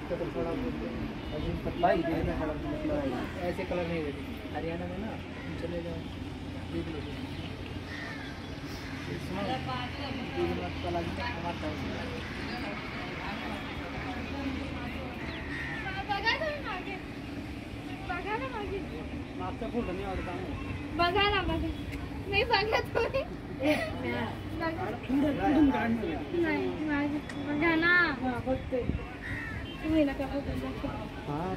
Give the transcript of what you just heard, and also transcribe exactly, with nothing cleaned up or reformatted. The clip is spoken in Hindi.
तो थोड़ा पतला ही ऐसे कलर नहीं रहती हरियाणा में ना चले जाओ देख लो मागचा फुल धन्यवाद बघा ना बघा नाही बघा तुम्ही नाही बघा ना तुम्ही नका